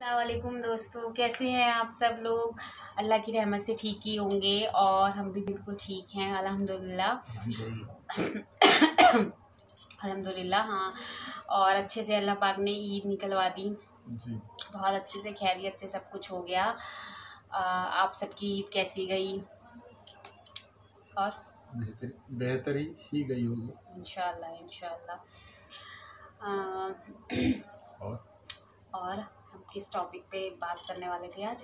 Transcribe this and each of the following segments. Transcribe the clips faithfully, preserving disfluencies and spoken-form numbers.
अस्सलामुअलैकुम दोस्तों, कैसे हैं आप सब लोग। अल्लाह की रहमत से ठीक ही होंगे और हम भी बिल्कुल ठीक हैं अल्हम्दुलिल्लाह। अल्हम्दुलिल्लाह हाँ। और अच्छे से अल्लाह पाक ने ईद निकलवा दी जी। बहुत अच्छे से खैरियत से सब कुछ हो गया। आ, आप सबकी ईद कैसी गई? और बेहतरी बेहतरी ही गई होगी इंशाल्लाह इंशाल्लाह। और और हम किस टॉपिक पे बात करने वाले थे आज?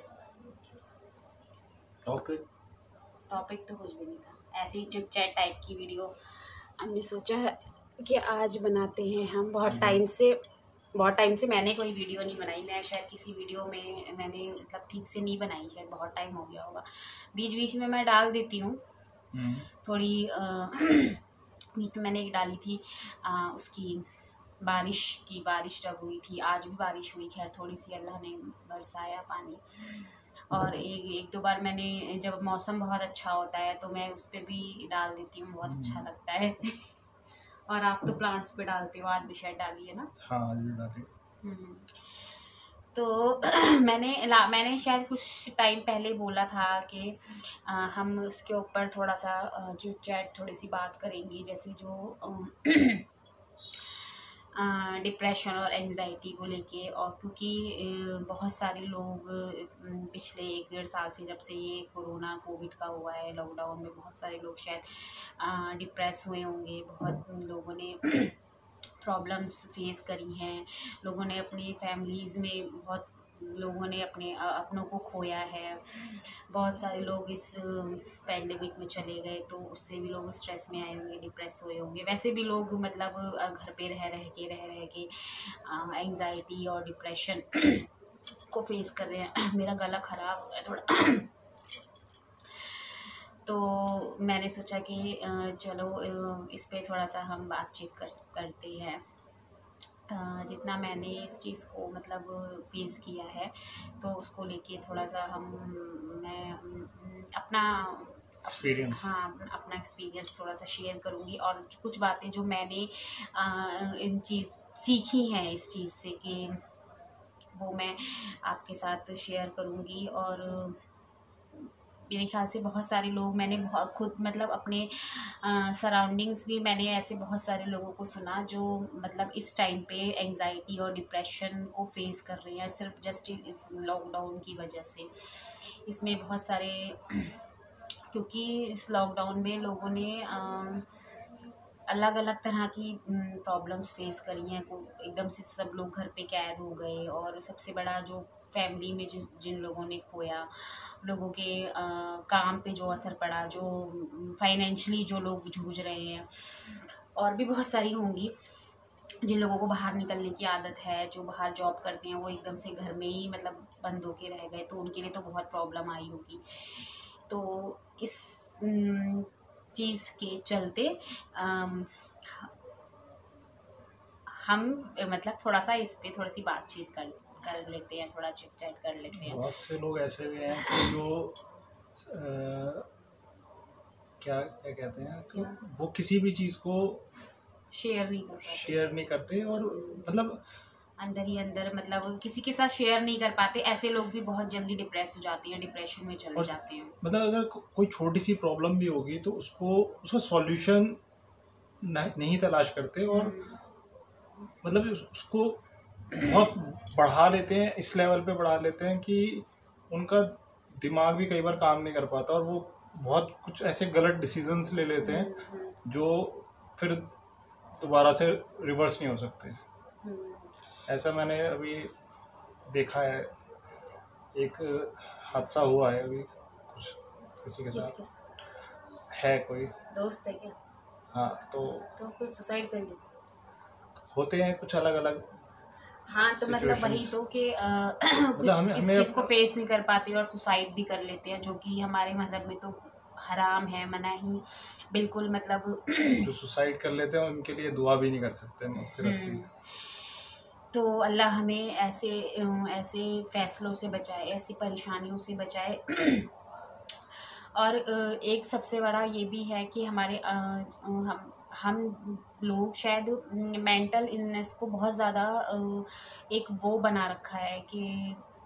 टॉपिक टॉपिक तो कुछ भी नहीं था, ऐसे ही चिट चैट टाइप की वीडियो हमने सोचा है कि आज बनाते हैं हम। बहुत टाइम से बहुत टाइम से मैंने कोई वीडियो नहीं बनाई। मैं शायद किसी वीडियो में मैंने मतलब ठीक से नहीं बनाई, शायद बहुत टाइम हो गया होगा। बीच बीच में मैं डाल देती हूँ थोड़ी। बीच में मैंने एक डाली थी आ, उसकी बारिश की, बारिश जब हुई थी, आज भी बारिश हुई, खैर थोड़ी सी अल्लाह ने बरसाया पानी। और एक एक दो बार मैंने, जब मौसम बहुत अच्छा होता है तो मैं उस पर भी डाल देती हूँ, बहुत अच्छा लगता है। और आप तो प्लांट्स पे डालते हो, आज भी शायद डाली है ना? हाँ, आज भी डाली। तो मैंने ला मैंने शायद कुछ टाइम पहले बोला था कि आ, हम उसके ऊपर थोड़ा सा चिट चैट थोड़ी सी बात करेंगे, जैसे जो डिप्रेशन और एंजाइटी को लेके। और क्योंकि बहुत सारे लोग पिछले एक डेढ़ साल से, जब से ये कोरोना कोविड का हुआ है लॉकडाउन में, बहुत सारे लोग शायद डिप्रेस हुए होंगे। बहुत लोगों ने प्रॉब्लम्स फेस करी हैं, लोगों ने अपनी फैमिलीज़ में बहुत लोगों ने अपने अपनों को खोया है। बहुत सारे लोग इस पैंडेमिक में चले गए तो उससे भी लोग स्ट्रेस में आए होंगे, डिप्रेस हुए होंगे। वैसे भी लोग मतलब घर पे रह रह के रह रह के एंजाइटी और डिप्रेशन को फेस कर रहे हैं। मेरा गला ख़राब हो गया थोड़ा तो मैंने सोचा कि चलो इस पे थोड़ा सा हम बातचीत कर करते हैं। जितना मैंने इस चीज़ को मतलब फेस किया है तो उसको लेके थोड़ा सा हम मैं अपना एक्सपीरियंस हाँ अपना एक्सपीरियंस थोड़ा सा शेयर करूँगी। और कुछ बातें जो मैंने आ, इन चीज़ सीखी हैं इस चीज़ से, कि वो मैं आपके साथ शेयर करूँगी। और मेरे ख्याल से बहुत सारे लोग, मैंने बहुत खुद मतलब अपने सराउंडिंग्स भी मैंने ऐसे बहुत सारे लोगों को सुना जो मतलब इस टाइम पे एंजाइटी और डिप्रेशन को फेस कर रहे हैं, सिर्फ जस्ट इस लॉकडाउन की वजह से। इसमें बहुत सारे क्योंकि इस लॉकडाउन में लोगों ने अलग अलग तरह की प्रॉब्लम्स फेस करी हैं। को एकदम से सब लोग घर पे कैद हो गए, और सबसे बड़ा जो फैमिली में जो जिन लोगों ने खोया, लोगों के आ, काम पे जो असर पड़ा, जो फाइनेंशियली जो लोग जूझ रहे हैं। और भी बहुत सारी होंगी जिन लोगों को बाहर निकलने की आदत है, जो बाहर जॉब करते हैं, वो एकदम से घर में ही मतलब बंद होके रह गए, तो उनके लिए तो बहुत प्रॉब्लम आई होगी। तो इस चीज़ के चलते आम, हम मतलब थोड़ा सा इस पे थोड़ी सी बातचीत कर कर लेते हैं, थोड़ा चिट चैट कर लेते हैं। बहुत से लोग ऐसे भी हैं कि जो आ, क्या क्या कहते हैं कि वो किसी भी चीज़ को शेयर नहीं कर शेयर नहीं करते, और मतलब अंदर ही अंदर मतलब किसी के साथ शेयर नहीं कर पाते। ऐसे लोग भी बहुत जल्दी डिप्रेस हो जाते हैं, डिप्रेशन में चले जाते हैं। मतलब अगर कोई छोटी सी प्रॉब्लम भी होगी तो उसको उसका सॉल्यूशन नहीं तलाश करते, और मतलब उसको बहुत बढ़ा लेते हैं, इस लेवल पे बढ़ा लेते हैं कि उनका दिमाग भी कई बार काम नहीं कर पाता, और वो बहुत कुछ ऐसे गलत डिसीजंस ले लेते हैं जो फिर दोबारा से रिवर्स नहीं हो सकते। ऐसा मैंने अभी देखा है, एक हादसा हुआ है अभी कुछ किसी के साथ, है कोई दोस्त है क्या? हाँ, तो तो फिर सुसाइड कर ली? होते हैं कुछ अलग अलग। हाँ तो मतलब वही तो कि कुछ मतलब इस चीज़ को फेस नहीं कर पाते और सुसाइड भी कर लेते हैं, जो कि हमारे मज़हब में तो हराम है, मना ही बिल्कुल। मतलब जो सुसाइड कर लेते हैं उनके लिए दुआ भी नहीं कर सकते मग़फ़िरत की। तो अल्लाह हमें ऐसे ऐसे फ़ैसलों से बचाए, ऐसी परेशानियों से बचाए। और एक सबसे बड़ा ये भी है कि हमारे हम हम लोग शायद मेंटल इलनेस को बहुत ज़्यादा एक वो बना रखा है कि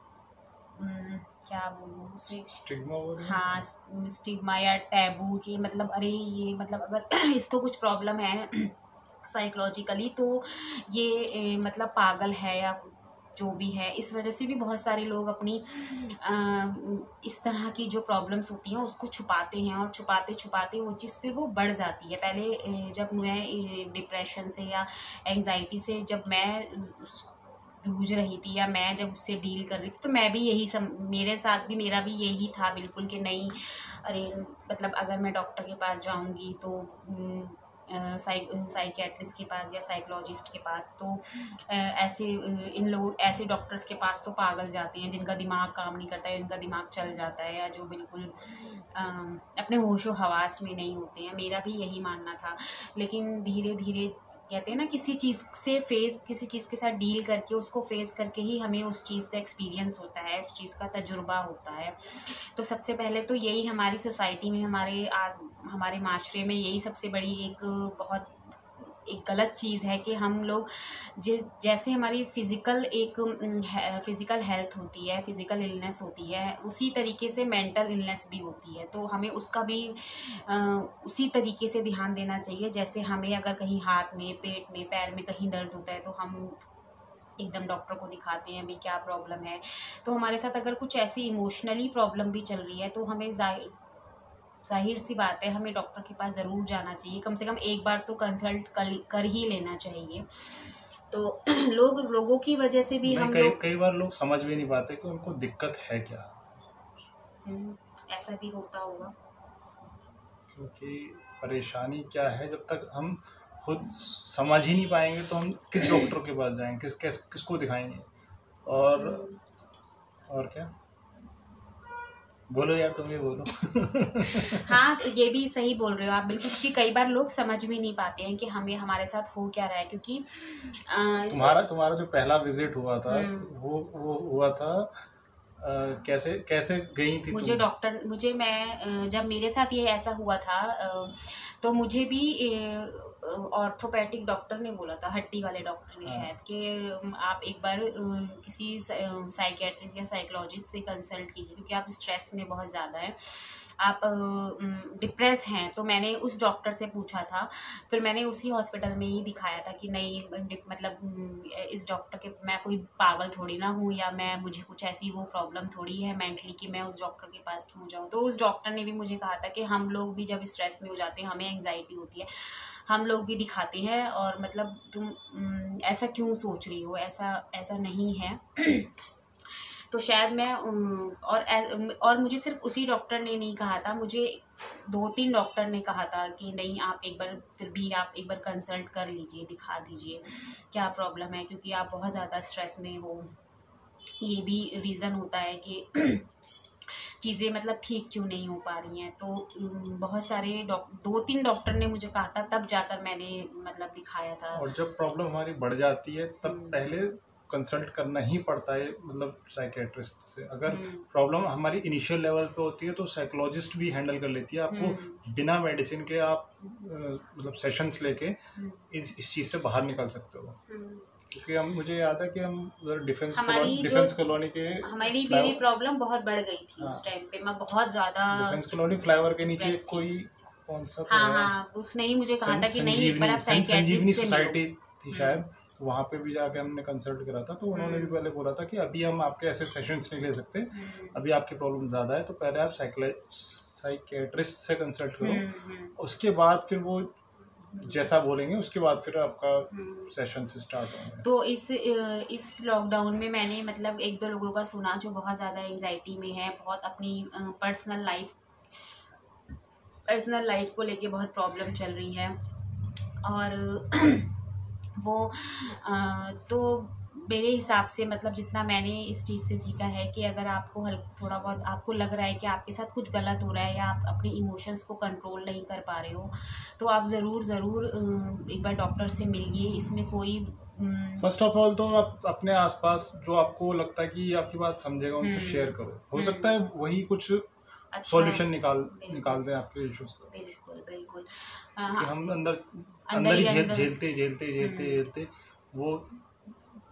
उम, क्या बोलूँ उसे, स्टिग्मा बोल रहे हैं? हाँ स्टिग्मा या टैबू की, मतलब अरे ये मतलब अगर इसको कुछ प्रॉब्लम है साइकोलॉजिकली तो ये ए, मतलब पागल है या जो भी है। इस वजह से भी बहुत सारे लोग अपनी अ, इस तरह की जो प्रॉब्लम्स होती हैं उसको छुपाते हैं, और छुपाते छुपाते वो चीज़ फिर वो बढ़ जाती है। पहले ए, जब मैं डिप्रेशन से या एंजाइटी से जब मैं जूझ रही थी या मैं जब उससे डील कर रही थी तो मैं भी यही सम मेरे साथ भी मेरा भी यही था बिल्कुल कि नहीं, अरे मतलब अगर मैं डॉक्टर के पास जाऊंगी तो साइक साइकियाट्रिस्ट के पास या साइकोलॉजिस्ट के पास तो अ, ऐसे अ, इन लोग ऐसे डॉक्टर्स के पास तो पागल जाते हैं जिनका दिमाग काम नहीं करता है, जिनका दिमाग चल जाता है, या जो बिल्कुल अ, अपने होशो हवास में नहीं होते हैं। मेरा भी यही मानना था। लेकिन धीरे धीरे कहते हैं ना, किसी चीज़ से फेस किसी चीज़ के साथ डील करके उसको फेस करके ही हमें उस चीज़ का एक्सपीरियंस होता है, उस चीज़ का तजुर्बा होता है। तो सबसे पहले तो यही हमारी सोसाइटी में, हमारे आज हमारे माशरे में यही सबसे बड़ी एक बहुत एक गलत चीज़ है कि हम लोग जिस जैसे हमारी फ़िज़िकल एक फ़िज़िकल हेल्थ होती है, फ़िज़िकल इलनेस होती है, उसी तरीके से मेंटल इलनेस भी होती है। तो हमें उसका भी आ, उसी तरीके से ध्यान देना चाहिए। जैसे हमें अगर कहीं हाथ में, पेट में, पैर में कहीं दर्द होता है तो हम एकदम डॉक्टर को दिखाते हैं, अभी क्या प्रॉब्लम है। तो हमारे साथ अगर कुछ ऐसी इमोशनली प्रॉब्लम भी चल रही है तो हमें जाहिर जाहिर सी बात है हमें डॉक्टर के पास ज़रूर जाना चाहिए, कम से कम एक बार तो कंसल्ट कर कर ही लेना चाहिए। तो लोग लोगों की वजह से भी नहीं, हम कई लोग कई बार लोग समझ भी नहीं पाते कि उनको दिक्कत है क्या, ऐसा भी होता होगा। क्योंकि परेशानी क्या है जब तक हम खुद समझ ही नहीं पाएंगे तो हम किस डॉक्टर के पास जाएंगे, किस किस किसको दिखाएंगे। और और क्या बोलो यार, तुम ही बोलो। हाँ तो ये भी सही बोल रहे हो आप बिल्कुल, क्योंकि कई बार लोग समझ भी नहीं पाते हैं कि हमें हमारे साथ हो क्या रहा है। क्योंकि आ, तुम्हारा तुम्हारा जो पहला विजिट हुआ था वो वो हुआ था आ, कैसे कैसे गई थी मुझे तुम? डॉक्टर मुझे मैं जब मेरे साथ ये ऐसा हुआ था तो मुझे भी ऑर्थोपेडिक डॉक्टर ने बोला था, हड्डी वाले डॉक्टर ने शायद, कि आप एक बार किसी साइकियाट्रिस्ट या साइकोलॉजिस्ट से कंसल्ट कीजिए क्योंकि आप स्ट्रेस में बहुत ज़्यादा हैं, आप डिप्रेस हैं। तो मैंने उस डॉक्टर से पूछा था, फिर मैंने उसी हॉस्पिटल में ही दिखाया था कि नहीं मतलब इस डॉक्टर के, मैं कोई पागल थोड़ी ना हूँ या मैं मुझे कुछ ऐसी वो प्रॉब्लम थोड़ी है मेंटली कि मैं उस डॉक्टर के पास क्यों जाऊँ। तो उस डॉक्टर ने भी मुझे कहा था कि हम लोग भी जब स्ट्रेस में हो जाते हैं, हमें एंजाइटी होती है, हम लोग भी दिखाते हैं, और मतलब तुम ऐसा क्यों सोच रही हो, ऐसा ऐसा नहीं है। तो शायद मैं और और मुझे सिर्फ उसी डॉक्टर ने नहीं कहा था, मुझे दो तीन डॉक्टर ने कहा था कि नहीं आप एक बार फिर भी आप एक बार कंसल्ट कर लीजिए, दिखा दीजिए क्या प्रॉब्लम है, क्योंकि आप बहुत ज़्यादा स्ट्रेस में हो। ये भी रीज़न होता है कि चीज़ें मतलब ठीक क्यों नहीं हो पा रही हैं। तो बहुत सारे दो तीन डॉक्टर ने मुझे कहा था, तब जाकर मैंने मतलब दिखाया था। और जब प्रॉब्लम हमारी बढ़ जाती है तब पहले कंसल्ट करना ही पड़ता है, मतलब साइकियाट्रिस्ट से। अगर प्रॉब्लम हमारी इनिशियल लेवल पे होती है तो साइकोलॉजिस्ट भी हैंडल कर लेती है आपको, बिना मेडिसिन के आप मतलब सेशंस लेके इस इस चीज़ से बाहर निकल सकते हो। क्योंकि हम मुझे याद है कि हम उधर डिफेंस कॉलोनी डिफेंस कॉलोनी के हमारी मेरी प्रॉब्लम बहुत बढ़ गई थी। हाँ, उस टाइम पे मैं बहुत ज़्यादा डिफेंस कॉलोनी फ्लाईओवर के नीचे कोई कौन सा था, हाँ हाँ उसने ही मुझे कहा था कि नहीं एक बार आप संजीवनी सोसाइटी थी शायद, वहाँ पे भी जाके हमने कंसल्ट करा था। तो उन्होंने भी पहले बोला था कि अभी हम आपके ऐसे सेशंस नहीं ले सकते, अभी आपकी प्रॉब्लम ज़्यादा है, तो पहले आप साइकियाट्रिस्ट से कंसल्ट करो, उसके बाद फिर वो जैसा बोलेंगे उसके बाद फिर आपका सेशन से स्टार्ट होंगे। तो इस इस लॉकडाउन में मैंने मतलब एक दो लोगों का सुना जो बहुत ज़्यादा एंजाइटी में है, बहुत अपनी पर्सनल लाइफ पर्सनल लाइफ को लेके बहुत प्रॉब्लम चल रही है। और वो आ, तो मेरे हिसाब से मतलब जितना मैंने इस चीज़ से सीखा है कि अगर आपको हल्का थोड़ा बहुत आपको लग रहा है कि आपके साथ कुछ गलत हो रहा है या आप अपने इमोशंस को कंट्रोल नहीं कर पा रहे हो, तो आप ज़रूर ज़रूर एक बार डॉक्टर से मिलिए। इसमें कोई फर्स्ट ऑफ ऑल तो आप अपने आसपास जो आपको लगता है कि आपकी बात समझेगा उनसे शेयर करो, हो सकता है वही कुछ सॉल्यूशन अच्छा, निकाल निकाल दें आपके इश्यूज को। बिल्कुल बिल्कुल, क्योंकि हम अंदर अंदर ही झेलते झेलते झेलते झेलते वो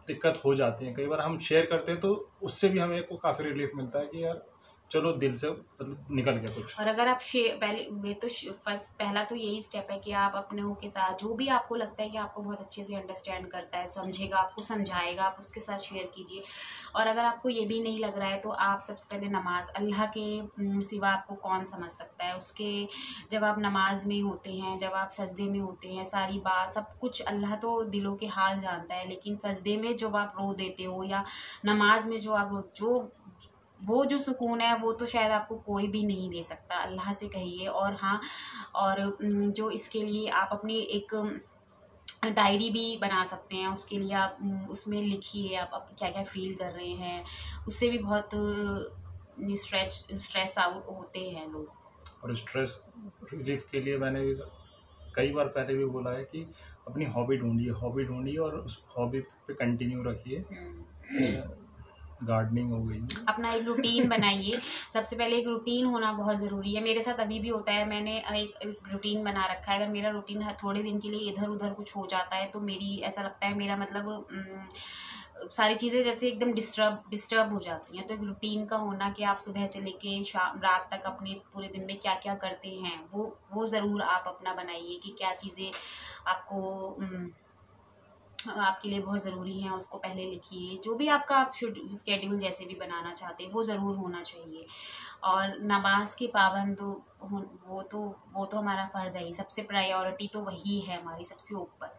दिक्कत हो जाती है, कई बार हम शेयर करते हैं तो उससे भी हमें को काफ़ी रिलीफ मिलता है कि यार चलो दिल से मतलब निकल गया कुछ। और अगर आप शेयर पहले वे तो फर्स्ट पहला तो यही स्टेप है कि आप अपनों के साथ जो भी आपको लगता है कि आपको बहुत अच्छे से अंडरस्टैंड करता है, समझेगा, आपको समझाएगा, आप उसके साथ शेयर कीजिए। और अगर आपको ये भी नहीं लग रहा है तो आप सबसे पहले नमाज, अल्लाह के सिवा आपको कौन समझ सकता है, उसके जब आप नमाज में होते हैं, जब आप सजदे में होते हैं, सारी बात सब कुछ अल्लाह तो दिलों के हाल जानता है, लेकिन सजदे में जब आप रो देते हो या नमाज में जो आप रो जो वो जो सुकून है वो तो शायद आपको कोई भी नहीं दे सकता, अल्लाह से कहिए। और हाँ, और जो इसके लिए आप अपनी एक डायरी भी बना सकते हैं, उसके लिए आप उसमें लिखिए आप, आप क्या क्या फील कर रहे हैं, उससे भी बहुत स्ट्रेस स्ट्रेस आउट होते हैं लोग। और स्ट्रेस रिलीफ के लिए मैंने भी कई बार पहले भी बोला है कि अपनी हॉबी ढूंढिए, हॉबी ढूंढिए और उस हॉबी पे कंटिन्यू रखिए। गार्डनिंग हो गई, अपना एक रूटीन बनाइए। सबसे पहले एक रूटीन होना बहुत ज़रूरी है। मेरे साथ अभी भी होता है, मैंने एक रूटीन बना रखा है। अगर मेरा रूटीन थोड़े दिन के लिए इधर उधर कुछ हो जाता है तो मेरी ऐसा लगता है मेरा मतलब सारी चीज़ें जैसे एकदम डिस्टर्ब डिस्टर्ब हो जाती हैं। तो एक रूटीन का होना कि आप सुबह से लेके शाम रात तक अपने पूरे दिन में क्या क्या करते हैं वो वो ज़रूर आप अपना बनाइए कि क्या चीज़ें आपको आपके लिए बहुत ज़रूरी हैं, उसको पहले लिखिए। जो भी आपका आप स्केड्यूल जैसे भी बनाना चाहते हैं वो ज़रूर होना चाहिए। और नमाज के पाबंद वो तो वो तो हमारा फ़र्ज़ है ही, सबसे प्रायोरिटी तो वही है हमारी सबसे ऊपर।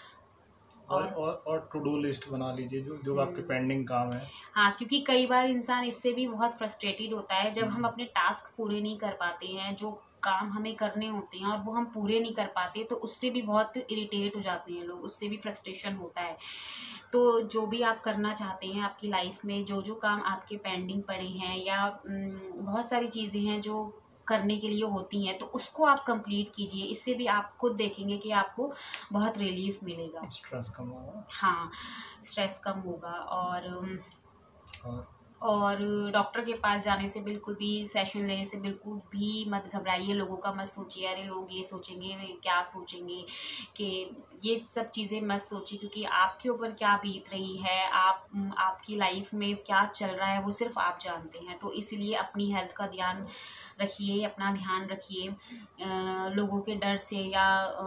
और और और टू डू लिस्ट बना लीजिए जो जो आपके पेंडिंग काम है। हाँ, क्योंकि कई बार इंसान इससे भी बहुत फ्रस्ट्रेटेड होता है जब हम अपने टास्क पूरे नहीं कर पाते हैं, जो काम हमें करने होते हैं और वो हम पूरे नहीं कर पाते, तो उससे भी बहुत इरिटेट हो जाते हैं लोग, उससे भी फ्रस्ट्रेशन होता है। तो जो भी आप करना चाहते हैं आपकी लाइफ में, जो जो काम आपके पेंडिंग पड़े हैं या बहुत सारी चीज़ें हैं जो करने के लिए होती हैं, तो उसको आप कंप्लीट कीजिए। इससे भी आप खुद देखेंगे कि आपको बहुत रिलीफ मिलेगा, स्ट्रेस कम होगा। हाँ, स्ट्रेस कम होगा। और और और डॉक्टर के पास जाने से बिल्कुल भी, सेशन लेने से बिल्कुल भी मत घबराइए। लोगों का मत सोचिए, अरे लोग ये सोचेंगे, क्या सोचेंगे, कि ये सब चीज़ें मत सोचिए, क्योंकि आपके ऊपर क्या बीत रही है, आप आपकी लाइफ में क्या चल रहा है वो सिर्फ आप जानते हैं। तो इसलिए अपनी हेल्थ का ध्यान रखिए, अपना ध्यान रखिए। लोगों के डर से या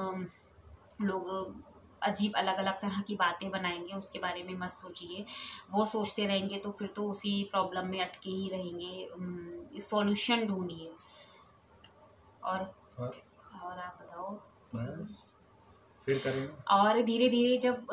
लोग अजीब अलग अलग तरह की बातें बनाएंगे उसके बारे में मत सोचिए। वो सोचते रहेंगे तो फिर तो उसी प्रॉब्लम में अटके ही रहेंगे। सॉल्यूशन ढूंढिए। और और और आप बताओ। बस फिर करेंगे। और धीरे धीरे जब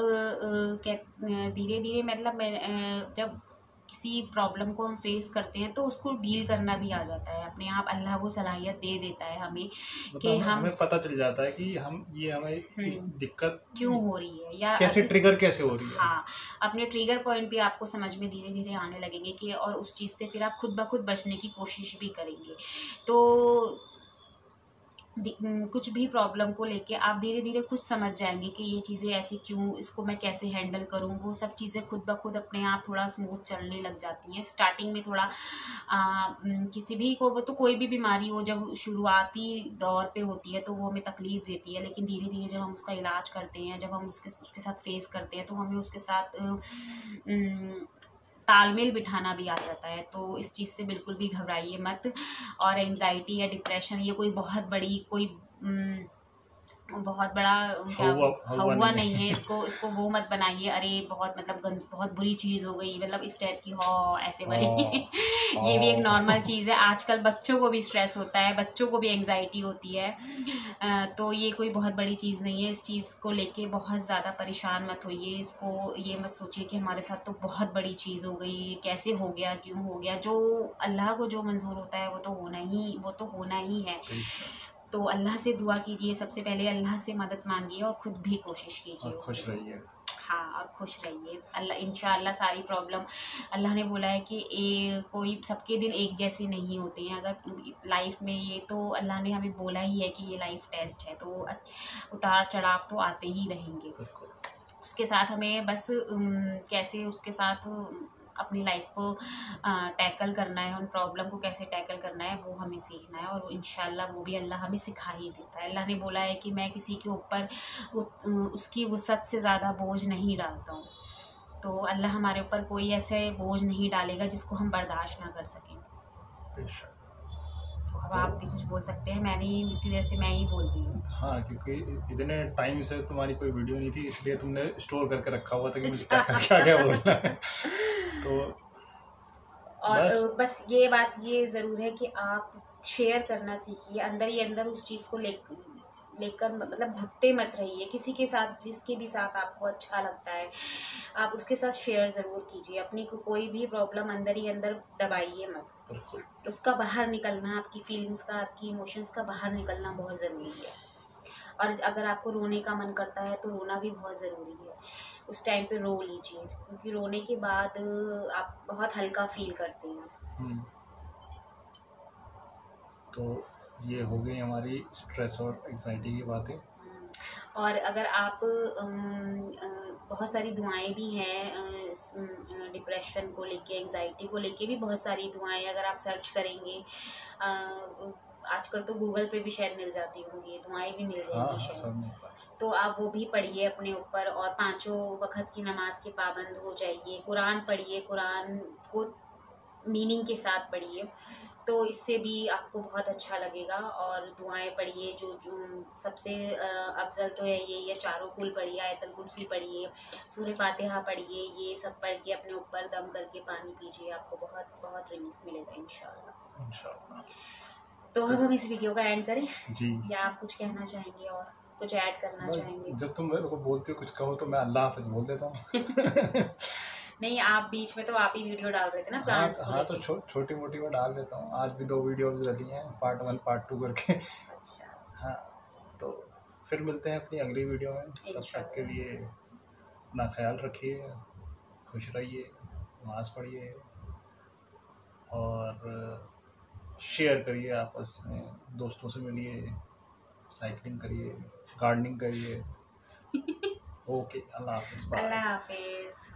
धीरे धीरे मतलब मैं जब किसी प्रॉब्लम को हम फेस करते हैं तो उसको डील करना भी आ जाता है अपने आप। अल्लाह वो सलाहियत दे देता है हमें मतलब कि हम हमें पता चल जाता है कि हम ये हमें दिक्कत क्यों हो रही है या कैसे ट्रिगर कैसे हो रही है। हाँ, अपने ट्रिगर पॉइंट भी आपको समझ में धीरे धीरे आने लगेंगे कि और उस चीज़ से फिर आप खुद ब खुद बचने की कोशिश भी करेंगे। तो कुछ भी प्रॉब्लम को लेके आप धीरे धीरे खुद समझ जाएंगे कि ये चीज़ें ऐसी क्यों, इसको मैं कैसे हैंडल करूँ। वो सब चीज़ें खुद ब खुद अपने आप थोड़ा स्मूथ चलने लग जाती हैं। स्टार्टिंग में थोड़ा आ, किसी भी को, वो तो कोई भी बीमारी हो जब शुरुआती दौर पे होती है तो वो हमें तकलीफ़ देती है, लेकिन धीरे धीरे जब हम उसका इलाज करते हैं, जब हम उसके उसके साथ फेस करते हैं तो हमें उसके साथ तालमेल बिठाना भी आ जाता है। तो इस चीज़ से बिल्कुल भी घबराइए मत। और एंजाइटी या डिप्रेशन ये कोई बहुत बड़ी कोई बहुत बड़ा क्या हवा, हवा हुआ नहीं, नहीं है। इसको इसको वो मत बनाइए, अरे बहुत मतलब गंद बहुत बुरी चीज़ हो गई, मतलब इस टाइप की हो ऐसे वाली ये भी एक नॉर्मल चीज़ है। आजकल बच्चों को भी स्ट्रेस होता है, बच्चों को भी एंजाइटी होती है। तो ये कोई बहुत बड़ी चीज़ नहीं है। इस चीज़ को लेके बहुत ज़्यादा परेशान मत होइए। इसको ये मत सोचिए कि हमारे साथ तो बहुत बड़ी चीज़ हो गई, कैसे हो गया, क्यों हो गया। जो अल्लाह को जो मंजूर होता है वो तो होना ही वो तो होना ही है। तो अल्लाह से दुआ कीजिए, सबसे पहले अल्लाह से मदद मांगिए और ख़ुद भी कोशिश कीजिए, और खुश रहिए। हाँ, और खुश रहिए। अल्लाह इंशाअल्लाह सारी प्रॉब्लम, अल्लाह ने बोला है कि ए, कोई सबके दिन एक जैसे नहीं होते हैं। अगर लाइफ में ये तो अल्लाह ने हमें बोला ही है कि ये लाइफ टेस्ट है, तो उतार चढ़ाव तो आते ही रहेंगे। उसके साथ हमें बस कैसे उसके साथ अपनी लाइफ को टैकल करना है, उन प्रॉब्लम को कैसे टैकल करना है वो हमें सीखना है। और इंशाल्लाह वो भी अल्लाह हमें सिखा ही देता है। अल्लाह ने बोला है कि मैं किसी के ऊपर उसकी वुसअत से ज़्यादा बोझ नहीं डालता हूँ। तो अल्लाह हमारे ऊपर कोई ऐसे बोझ नहीं डालेगा जिसको हम बर्दाश्त ना कर सकें। बेशक। तो अब तो आप भी कुछ बोल सकते हैं, मैंने ही इतनी देर से मैं ही बोल रही हूँ। हाँ, क्योंकि इतने टाइम से तुम्हारी कोई वीडियो नहीं थी, इसलिए तुमने स्टोर करके रखा हुआ था कि मुझे क्या क्या क्या बोलना है। तो और बस बस ये बात ये ज़रूर है कि आप शेयर करना सीखिए, अंदर ही अंदर उस चीज़ को ले लेकर मतलब घुटते मत रहिए। किसी के साथ, जिसके भी साथ आपको अच्छा लगता है, आप उसके साथ शेयर ज़रूर कीजिए। अपनी को कोई भी प्रॉब्लम अंदर ही अंदर दबाइए मत। बिल्कुल। उसका बाहर निकलना, आपकी फीलिंग्स का, आपकी इमोशंस का बाहर निकलना बहुत ज़रूरी है। और अगर आपको रोने का मन करता है तो रोना भी बहुत ज़रूरी है। उस टाइम पे रो लीजिए, क्योंकि रोने के बाद आप बहुत हल्का फील करते हैं। तो ये हो गई हमारी स्ट्रेस और एंग्जाइटी की बातें। और अगर आप बहुत सारी दुआएं भी हैं डिप्रेशन को लेके, एंग्जाइटी को लेके भी बहुत सारी दुआएं, अगर आप सर्च करेंगे आजकल तो गूगल पे भी शायद मिल जाती होंगी, दुआएं भी मिल जाएंगी। हाँ, शायद तो आप वो भी पढ़िए अपने ऊपर, और पांचों वक्त की नमाज के पाबंद हो जाइए। कुरान पढ़िए, कुरान को मीनिंग के साथ पढ़िए, तो इससे भी आपको बहुत अच्छा लगेगा। और दुआएं पढ़िए, जो जो सबसे अफजल तो है ये ये चारों कुल पढ़िए, आयतल कुर्सी पढ़िए, सूरह फातिहा पढ़िए। ये सब पढ़ के अपने ऊपर दम करके पानी पीजिए, आपको बहुत बहुत रिलीफ मिलेगा इंशाल्लाह इंशाल्लाह। तो अब हम इस वीडियो का एंड करें जी, या आप कुछ कहना चाहेंगे और कुछ ऐड करना चाहेंगे? जब तुम मेरे को बोलते हो कुछ कहो तो मैं अल्लाह हाफिज बोल देता हूँ। नहीं, आप बीच में तो आप ही वीडियो डाल रहे थे ना प्लांट्स को हाँ, तो छो, छोटी मोटी मैं डाल देता हूँ। आज भी दो वीडियोस डली हैं, पार्ट वन पार्ट टू करके। अच्छा। हाँ, तो फिर मिलते हैं अपनी अगली वीडियो में। तब तक के लिए अपना ख्याल रखिए, खुश रहिए, नमाज़ पढ़िए और शेयर करिए आपस में, दोस्तों से मिलिए, साइकिलिंग करिए, गार्डनिंग करिए। ओके, अल्लाह हाफिज़। अल्लाह हाफिज़।